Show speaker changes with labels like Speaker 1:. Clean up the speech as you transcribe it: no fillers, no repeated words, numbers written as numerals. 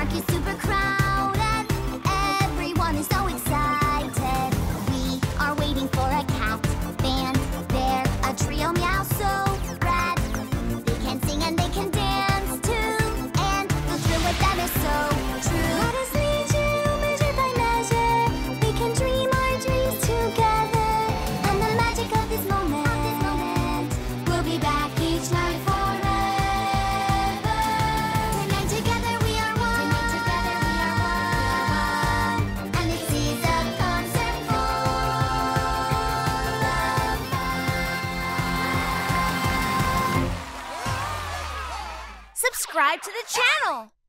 Speaker 1: park is super crowded. Everyone is so excited. We are waiting for a cat, band, bear, a trio meow so rad. They can sing and they can dance too, and the thrill with them is so true. Let us lead you measure by measure. We can dream our dreams together, and the magic of this moment will be back each night forever. Tonight together we are one. Tonight together we are one. And this is a concert full of fun. Subscribe to the channel.